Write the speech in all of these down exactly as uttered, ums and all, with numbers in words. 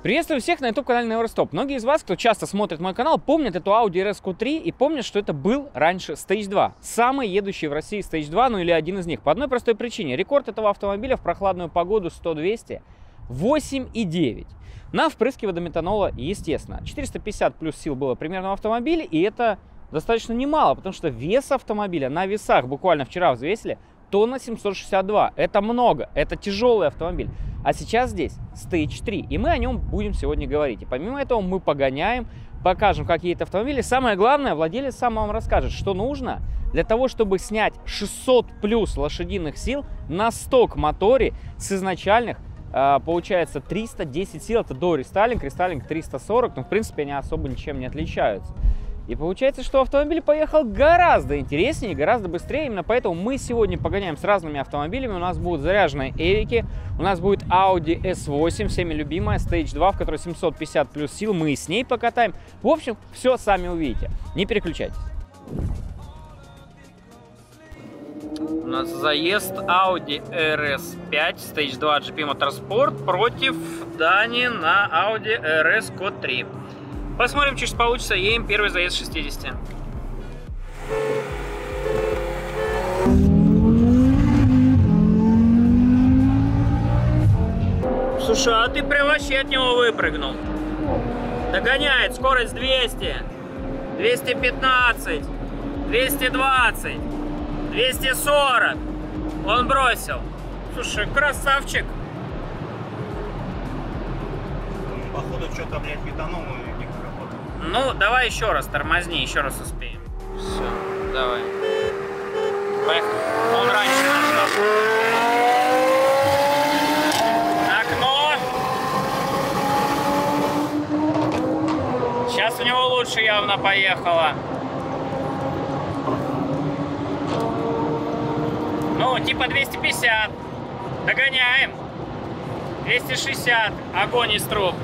Приветствую всех на YouTube-канале Neverstop. Многие из вас, кто часто смотрит мой канал, помнят эту Audi эр эс кью три и помнят, что это был раньше Stage два. Самый едущий в России Stage два, ну или один из них. По одной простой причине. Рекорд этого автомобиля в прохладную погоду сто двести восемь и девять. На впрыске водометанола, естественно. четыреста пятьдесят плюс сил было примерно в автомобиле, и это достаточно немало, потому что вес автомобиля на весах буквально вчера взвесили тонна семьсот шестьдесят два. Это много, это тяжелый автомобиль. А сейчас здесь Stage три, и мы о нем будем сегодня говорить. И помимо этого мы погоняем, покажем, как едет автомобиль. И самое главное, владелец сам вам расскажет, что нужно для того, чтобы снять шестьсот плюс лошадиных сил на сток-моторе с изначальных, получается, триста десять сил. Это до рестайлинг, рестайлинг триста сорок, но в принципе они особо ничем не отличаются. И получается, что автомобиль поехал гораздо интереснее, гораздо быстрее. Именно поэтому мы сегодня погоняем с разными автомобилями. У нас будут заряженные Эвики, у нас будет Audi эс восемь, всеми любимая, Stage два, в которой семьсот пятьдесят плюс сил. Мы и с ней покатаем. В общем, все сами увидите. Не переключайтесь. У нас заезд Audi эр эс пять, Stage два джи пи Motorsport против Дани на Audi эр эс кью три. Посмотрим, что получится. Едем первый заезд шестидесяти. Слушай, а ты прям вообще от него выпрыгнул. Догоняет, скорость двести, двести пятнадцать, двести двадцать, двести сорок. Он бросил. Слушай, красавчик. Походу что-то, блядь, метанол не работает. Ну, давай еще раз, тормозни, еще раз успеем. Все, давай. Поехали. Он раньше нажал. Окно. Сейчас у него лучше явно поехало. Ну, типа двести пятьдесят. Догоняем. двести шестьдесят. Огонь из труб.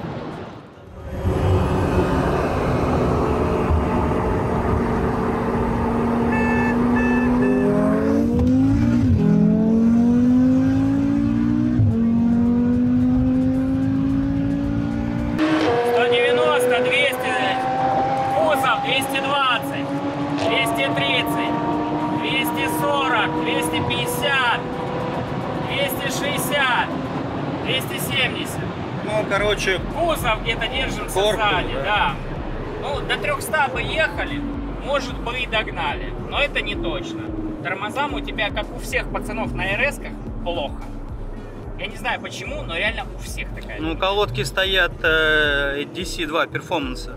двести семьдесят. Ну, короче, кузов где-то держимся сзади, да. да. Ну, до трёхсот бы ехали, может бы и догнали, но это не точно. Тормозам у тебя, как у всех пацанов на эр эсках, плохо. Я не знаю почему, но реально у всех такая. Ну, колодки стоят э, ди си два перформанса.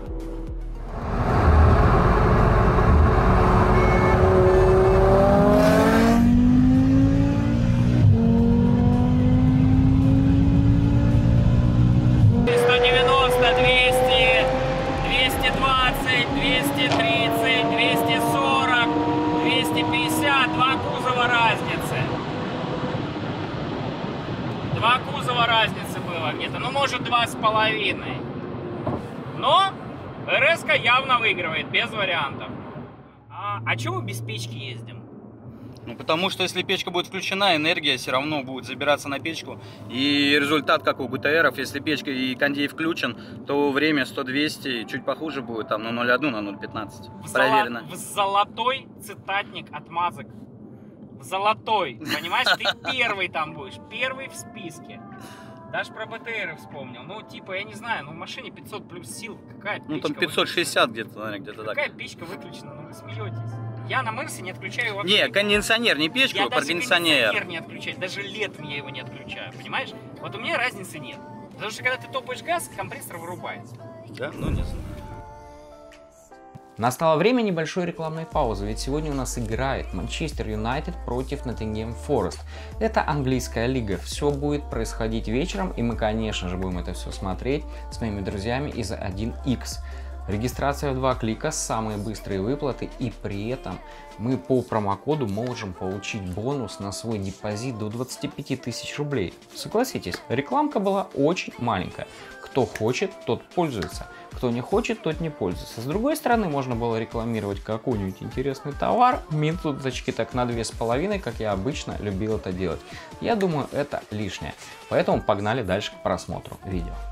Два кузова разницы было где-то, ну может два с половиной. Но эр эс-ка явно выигрывает, без вариантов. А, а чего мы без печки ездим? Ну потому что если печка будет включена, энергия все равно будет забираться на печку. И результат, как у ГТ Р'ов, если печка и кондей включен, то время сто двести, чуть похуже будет, там на ноль один, на ноль пятнадцать. Проверено. В золотой цитатник отмазок. Золотой, понимаешь, ты первый там будешь, первый в списке. Даже про бэ тэ эры вспомнил. Ну, типа, я не знаю, ну в машине пятьсот плюс сил, какая печка? Ну, там пятьсот шестьдесят где-то, наверное, где-то так. Какая печка выключена, ну вы смеетесь. Я на Мерсе не отключаю вообще. Не, кондиционер, не печку, я а даже кондиционер. кондиционер не отключаю, даже летом я его не отключаю, понимаешь? Вот у меня разницы нет. Потому что когда ты топаешь газ, компрессор вырубается. Да? Ну, не знаю. Настало время небольшой рекламной паузы, ведь сегодня у нас играет Манчестер Юнайтед против Ноттингем Форест. Это английская лига, все будет происходить вечером, и мы, конечно же, будем это все смотреть с моими друзьями из один икс. Регистрация в два клика, самые быстрые выплаты, и при этом мы по промокоду можем получить бонус на свой депозит до двадцати пяти тысяч рублей. Согласитесь, рекламка была очень маленькая. Кто хочет, тот пользуется. Кто не хочет, тот не пользуется. С другой стороны, можно было рекламировать какой-нибудь интересный товар, минуточки так на две с половиной, как я обычно любил это делать. Я думаю, это лишнее. Поэтому погнали дальше к просмотру видео.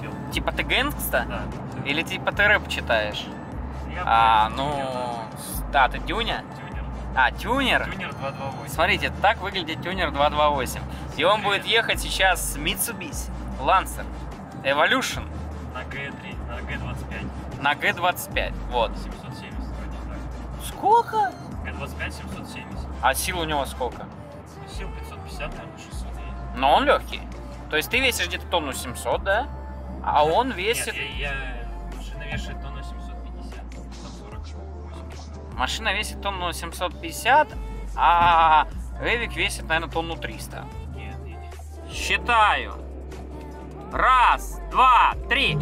успел. Типа ты гэнгста? Да. Или типа ты рэп читаешь? Я А, прям ну... тюнер, Да, ты тюня? Тюнер. А, тюнер? Тюнер два два восемь. Смотрите, так выглядит тюнер два два восемь. И он будет ехать сейчас с Mitsubishi Lancer Evolution На Г три, на Г двадцать пять. на Г двадцать пять. Вот. семьсот семьдесят, вроде так. Сколько? Г двадцать пять семьсот семьдесят. А сил у него сколько? Ну, сил пятьсот пятьдесят, наверное, шестьсот едет. Но он легкий. То есть ты весишь где-то тонну семьсот, да? А он весит... Нет, я, я... машина вешает тонну семьсот пятьдесят, там сорок восемь. Машина весит тонну семьсот пятьдесят, а Эвик весит, наверное, тонну триста. Нет, нет. Считаю. Раз, два, три.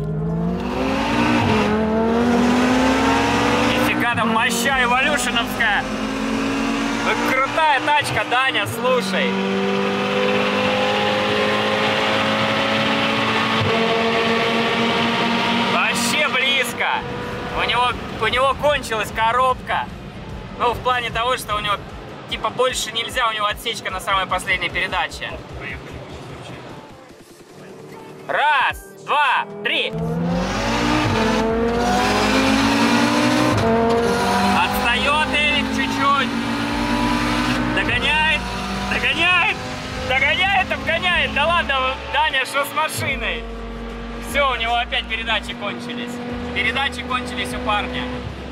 Нифига там моща эволюшеновская. Крутая тачка, Даня, слушай. Вообще близко. У него, у него кончилась коробка. Ну, в плане того, что у него типа больше нельзя, у него отсечка на самой последней передаче. Поехали. Раз, два, три. Отстает Эвик чуть-чуть. Догоняет, догоняет, догоняет, обгоняет. Да ладно, Даня, что с машиной? Все, у него опять передачи кончились. Передачи кончились у парня.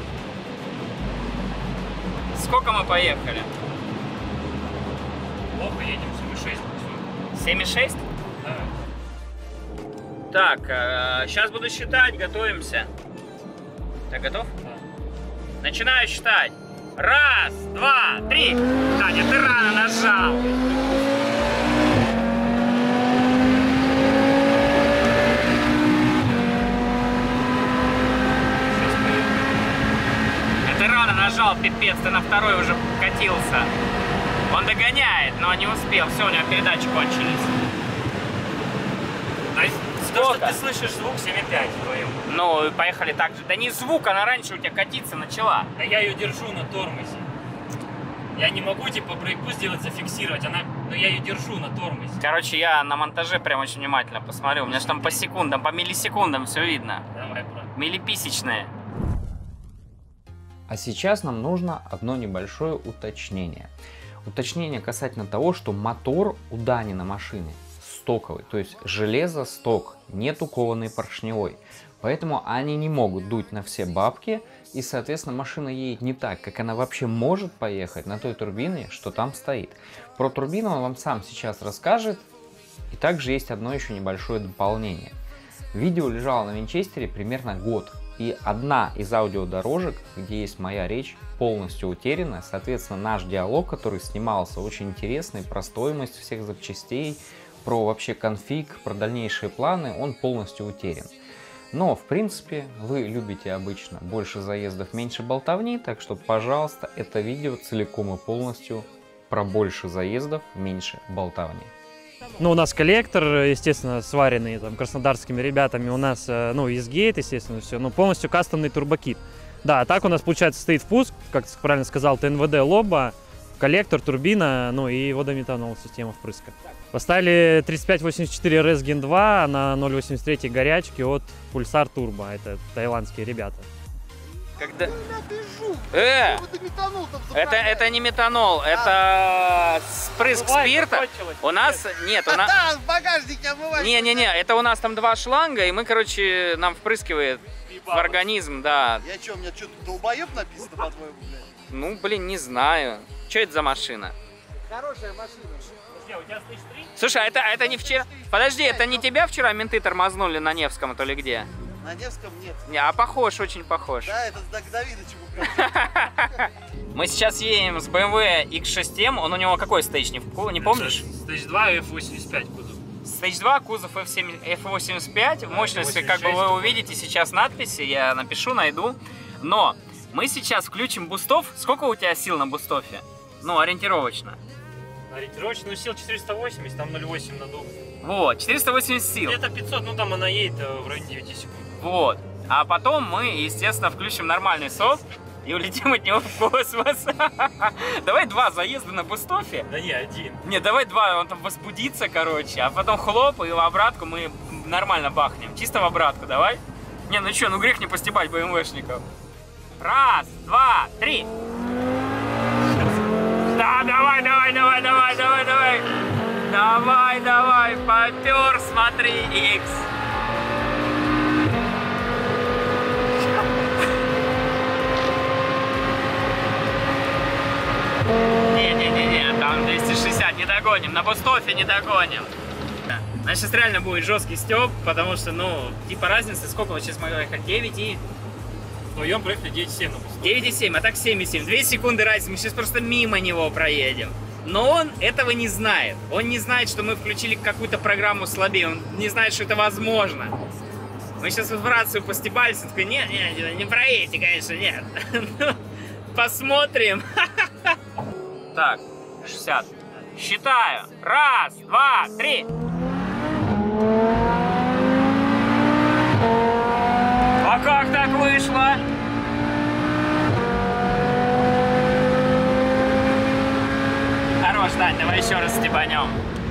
Сколько мы поехали? Плохо едем, семь и шесть. семь и шесть? Да. Так, э, сейчас буду считать, готовимся. Так, готов? Да. Начинаю считать. Раз, два, три. Даня, ты рано нажал. Ты рано нажал, пипец, ты на второй уже катился. Он догоняет, но не успел. Все, у него передачи кончились. То есть, Сколько? то, что ты слышишь звук семь и пять вдвоем. Ну, поехали так же. Да не звук, она раньше у тебя катиться начала. А я ее держу на тормозе. Я не могу, типа, брейкбуст сделать, зафиксировать, она, но я ее держу на тормозе. Короче, я на монтаже прям очень внимательно посмотрю. У меня же там по секундам, по миллисекундам все видно. Давай, брат. Миллиписечные. А сейчас нам нужно одно небольшое уточнение. Уточнение касательно того, что мотор у Данина машины стоковый, то есть железо сток, нету кованый поршневой. Поэтому они не могут дуть на все бабки, и, соответственно, машина едет не так, как она вообще может поехать на той турбине, что там стоит. Про турбину он вам сам сейчас расскажет, и также есть одно еще небольшое дополнение. Видео лежало на винчестере примерно год, и одна из аудиодорожек, где есть моя речь, полностью утеряна. Соответственно, наш диалог, который снимался, очень интересный, про стоимость всех запчастей, про вообще конфиг, про дальнейшие планы, он полностью утерян. Но, в принципе, вы любите обычно больше заездов, меньше болтовни, так что, пожалуйста, это видео целиком и полностью про больше заездов, меньше болтовни. Ну, у нас коллектор, естественно, сваренный там краснодарскими ребятами. У нас, ну, изгейт, естественно, все. Ну, полностью кастомный турбокит. Да, а так у нас, получается, стоит впуск, как правильно сказал, ТНВД лоба, коллектор, турбина, ну и водометанол, система впрыска. Поставили тридцать пять восемьдесят четыре эр эс ген два на ноль восемьдесят три горячки от Pulsar Turbo. Это таиландские ребята. Когда... Э! Это, это не метанол, это спрыск спирта. У нас... Нет, у нас... Да, в багажнике омывать. Не-не-не, это у нас там два шланга, и мы, короче, нам впрыскивает в организм, да. Я что, у меня что-то долбоеб написано, по-твоему, блядь? Ну, блин, не знаю. Что это за машина? Хорошая машина. У тебя слышь три? Слушай, а это, а это не вчера... Подожди, это не тебя вчера менты тормознули на Невском, то ли где? На Невском нет. Не, а похож, очень похож. Да, это к Давидычу. Мы сейчас едем с бэ эм вэ икс шесть эм, он у него какой стейдж, не, не помнишь? Стейдж два эф восемьдесят пять кузов. Стейдж два, кузов эф восемьдесят пять, мощность, как бы вы увидите сейчас надписи, я напишу, найду. Но мы сейчас включим бустов. Сколько у тебя сил на бустофе? Ну, ориентировочно. Ориентировочную сил четыреста восемьдесят, там ноль восемь надув. Вот, четыреста восемьдесят сил. Это пятьсот, ну там она едет в районе девяти секунд. Вот. А потом мы, естественно, включим нормальный софт. и улетим от него в космос. Давай два заезда на бустофе. Да не, один. Не, давай два, он там возбудится, короче, а потом хлоп, и в обратку мы нормально бахнем. Чисто в обратку, давай. Не, ну что, ну грех не постебать бэ эм вэ-шников. Раз, два, три. Да, давай, давай, давай, давай, давай, давай. Давай, давай, попер, смотри, X. Не-не-не, там двести шестьдесят не догоним, на бустофе не догоним. Значит, сейчас реально будет жесткий стёб, потому что, ну, типа разницы, сколько вот сейчас мы ехать, девять и... Вдвоем проехали девять и семь на бустофе. девять и семь, а так семь и семь. две секунды разницы, мы сейчас просто мимо него проедем. Но он этого не знает. Он не знает, что мы включили какую-то программу слабее. Он не знает, что это возможно. Мы сейчас в рацию постебались, он такой, нет, нет, не проедете, конечно, нет. Посмотрим. Так, шестьдесят. Считаю. Раз, два, три. А как так вышло? Хорош, Дань, давай еще раз стебанем.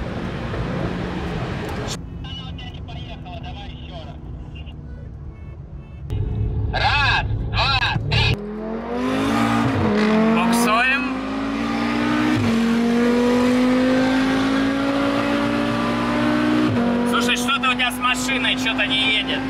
Раз, два, три. Буксуем. Слушай, что-то у тебя с машиной, что-то не едет.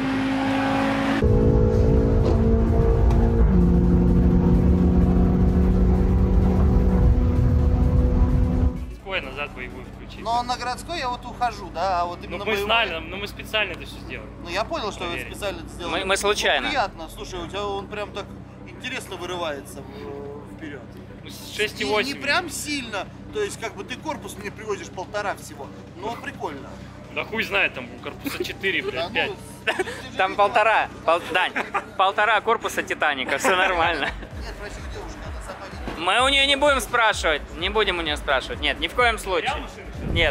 Назад боевую включить. Но на городской я вот ухожу, да, а вот именно Ну мы боевой- знали, но мы специально это все сделали. Ну я понял, что вы Поверь. специально это сделали. Мы- мы случайно. Ну, приятно, слушай, у тебя он прям так интересно вырывается вперед. Ну, шесть и Не, восемь. не прям сильно, то есть как бы ты корпус мне привозишь полтора всего, но прикольно. Да хуй знает, там корпуса четыре, Да, блядь, пять. ну, Там полтора, пол- Дань, полтора корпуса Титаника, все нормально. Нет, спроси у девушки, она сама видит. Мы у нее не будем спрашивать, не будем у нее спрашивать, нет, ни в коем случае. Нет.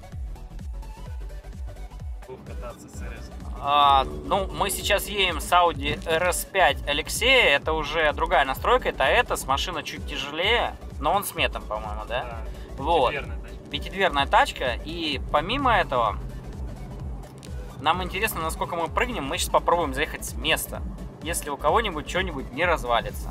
Кататься с эр эс. А, ну, мы сейчас едем с Audi эр эс пять Алексея, это уже другая настройка, это Этос, машина чуть тяжелее, но он с метом, по-моему, да? Да. Вот. Пятидверная тачка. Пятидверная тачка, и помимо этого, нам интересно, насколько мы прыгнем, мы сейчас попробуем заехать с места, если у кого-нибудь что-нибудь не развалится.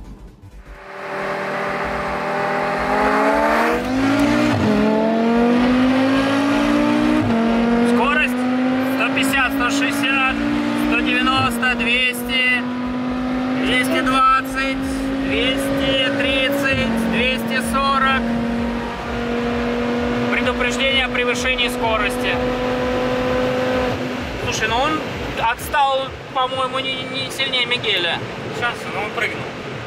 Скорость сто пятьдесят, сто шестьдесят, сто девяносто, двести, двести двадцать, двести тридцать, двести сорок. Предупреждение о превышении скорости. Слушай, ну он отстал, по-моему, не, не сильнее Мигеля. Сейчас, ну он прыгнул.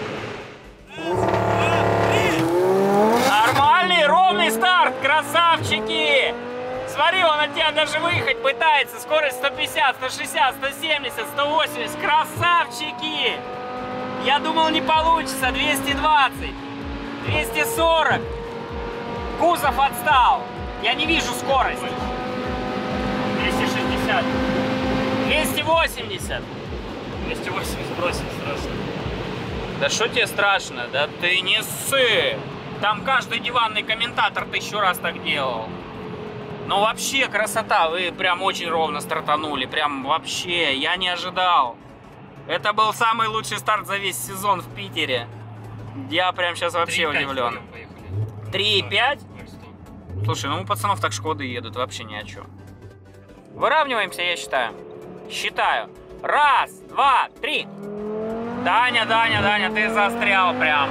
Нормальный, ровный старт, красавчики! Смотри, он от тебя даже выехать пытается. Скорость сто пятьдесят, сто шестьдесят, сто семьдесят, сто восемьдесят. Красавчики! Я думал, не получится. двести двадцать, двести сорок. Кузов отстал. Я не вижу скорость. двести шестьдесят. двести восемьдесят. двести восемьдесят бросить страшно. Да что тебе страшно? Да ты не ссы. Там каждый диванный комментатор тысячу раз так делал. Ну вообще красота. Вы прям очень ровно стартанули. Прям вообще. Я не ожидал. Это был самый лучший старт за весь сезон в Питере. Я прям сейчас вообще удивлен. три и пять? Слушай, ну у пацанов так Шкоды едут. Вообще ни о чем. Выравниваемся, я считаю. Считаю. Раз, два, три. Даня, Даня, Даня, ты застрял прям.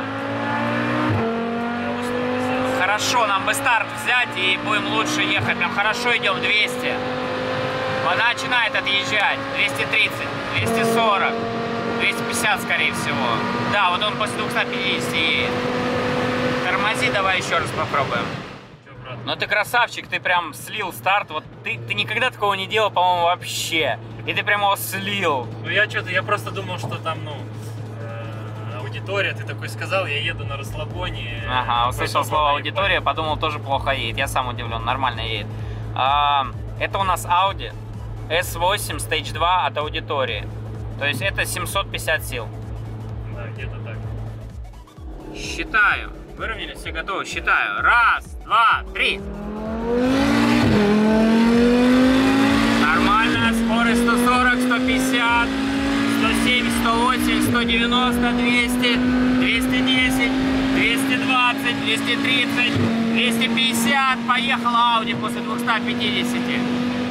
Хорошо, нам бы старт взять и будем лучше ехать. Прям хорошо идем, двести. Вода начинает отъезжать. двести тридцать, двести сорок, двести пятьдесят, скорее всего. Да, вот он после двухсот пятидесяти едет. Тормози, давай еще раз попробуем. Ну ты красавчик, ты прям слил старт. Вот ты, ты никогда такого не делал, по-моему, вообще. И ты прям его слил. Ну я что-то, я просто думал, что там, ну, э, аудитория, ты такой сказал, я еду на расслабоне. Ага, услышал слово аудитория, подумал, тоже плохо едет. Я сам удивлен, нормально едет. А, это у нас Audi эс восемь Stage два от аудитории. То есть это семьсот пятьдесят сил. Да, где-то так. Считаю. Выровнялись, все готовы. Считаю. Раз, два, три. Нормально. Скорость сто сорок, сто пятьдесят, сто семь, сто восемь, сто девяносто, двести, двести десять, двести двадцать, двести тридцать, двести пятьдесят. Поехала Audi после двухсот пятидесяти.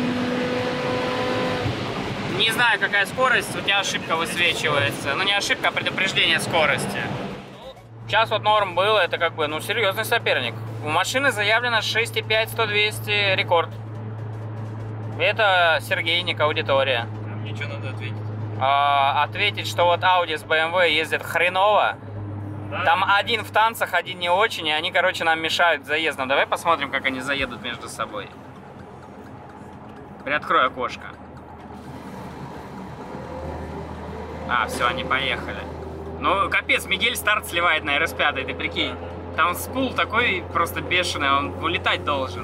Не знаю, какая скорость, у тебя ошибка высвечивается. Ну, не ошибка, а предупреждение скорости. Сейчас вот норм было, это как бы, ну, серьезный соперник. У машины заявлено шесть и пять, сто, двести, рекорд. Это Сергей, Ник, аудитория. Ничего надо ответить. А, ответить, что вот Audi с бэ эм вэ ездят хреново. Да? Там один в танцах, один не очень, и они, короче, нам мешают заездом. Давай посмотрим, как они заедут между собой. Приоткрой окошко. А, все, они поехали. Ну, капец, Мигель старт сливает на эр эс пять, ты прикинь. Там спул такой просто бешеный, он вылетать должен.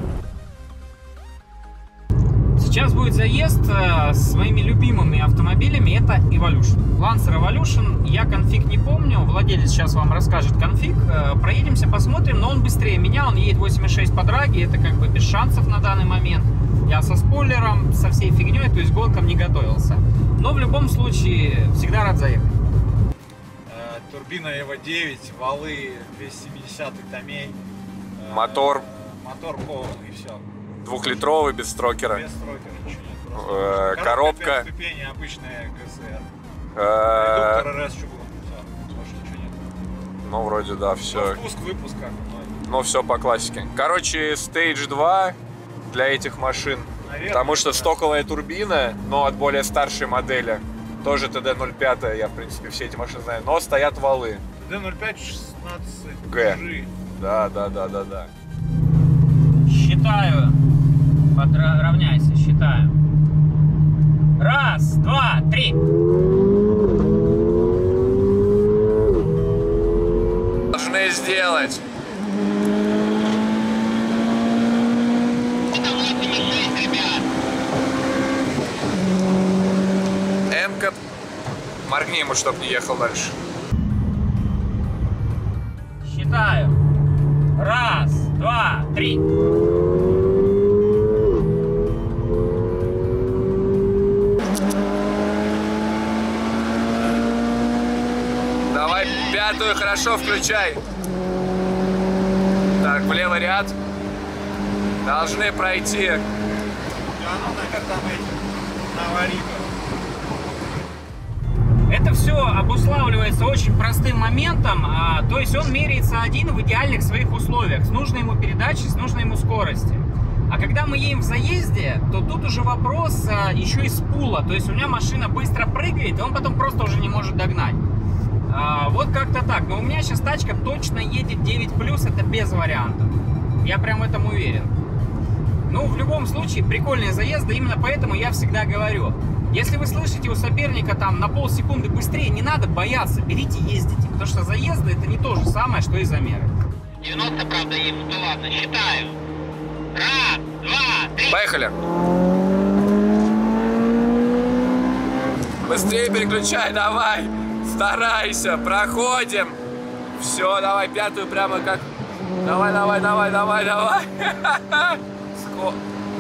Сейчас будет заезд э, с моими любимыми автомобилями, это Evolution. Lancer Evolution, я конфиг не помню, владелец сейчас вам расскажет конфиг. Э, проедемся, посмотрим, но он быстрее меня, он едет восемь и шесть по драге, это как бы без шансов на данный момент. Я со спойлером, со всей фигней, то есть к гонкам не готовился. Но в любом случае, всегда рад заехать. Турбина Эво девять, валы двести семидесят Томей. Мотор. Мотор кованый, и все. Двухлитровый, без строкера. Без строкера, ничего нет. Э, Просто коробка. пять ступеней, обычная гэ эс эр. Э, Редуктор эр эс чугун. Все, больше ничего нет. Ну, вроде да, Ну, все. впуск, выпуск как. Ну, Ну, все по классике. Короче, стейдж два для этих машин. наверное, Потому что да. стоковая турбина, но от более старшей модели. Тоже тэ дэ ноль пять, я, в принципе, все эти машины знаю. Но стоят валы. тэ дэ ноль пять шестнадцать Г. джи. Да, да, да, да, да. Считаю. Подра- равняйся, считаю. Раз, два, три. Должны сделать. М-ка. Моргни ему, чтоб не ехал дальше. Считаю. Раз, два, три. Давай пятую хорошо включай. Так, в левый ряд. Должны пройти. Да, ну, на как там эти, на аварийках. Это все обуславливается очень простым моментом, а, то есть он меряется один в идеальных своих условиях, с нужной ему передачей, с нужной ему скоростью. А когда мы едем в заезде, то тут уже вопрос а, еще из пула, то есть у меня машина быстро прыгает, и он потом просто уже не может догнать. А, вот как-то так, но у меня сейчас тачка точно едет девять плюс, это без вариантов, я прям в этом уверен. Ну, в любом случае, прикольные заезды, именно поэтому я всегда говорю, если вы слышите у соперника там на полсекунды быстрее, не надо бояться, берите, ездите. Потому что заезды это не то же самое, что и замеры. девяносто, правда, есть, ну ладно, считаю. Раз, два, три. Поехали. Быстрее переключай, давай. Старайся, проходим. Все, давай пятую прямо как... Давай, давай, давай, давай, давай. Ско...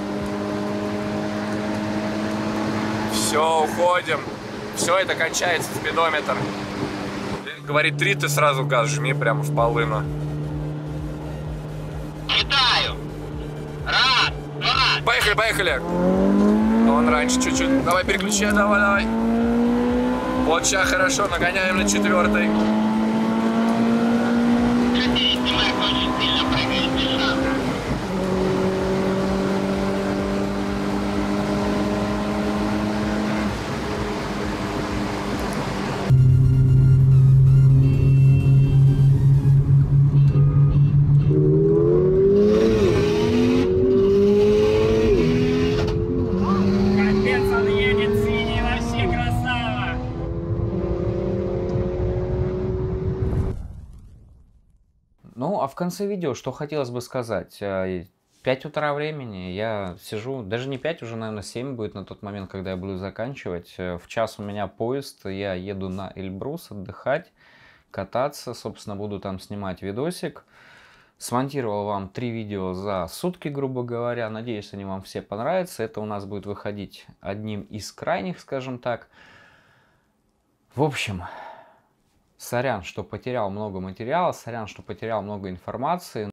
Все, уходим. Все, это кончается, спидометр. Говорит три, ты сразу газ жми прямо в полыну. Считаю. Раз, два. Поехали, поехали. Он раньше чуть-чуть. Давай переключай, давай, давай. Вот сейчас хорошо, нагоняем на четвертой. Ты снимаешь очень сильно, прыгаешь без шансов. Капец, он едет синий, вообще красава. Ну, а в конце видео, что хотелось бы сказать. пять утра времени, я сижу, даже не пять, уже, наверное, семь будет на тот момент, когда я буду заканчивать. В час у меня поезд, я еду на Эльбрус отдыхать. кататься. Собственно, буду там снимать видосик. Смонтировал вам три видео за сутки, грубо говоря. Надеюсь, они вам все понравятся. Это у нас будет выходить одним из крайних, скажем так. В общем, сорян, что потерял много материала, сорян, что потерял много информации.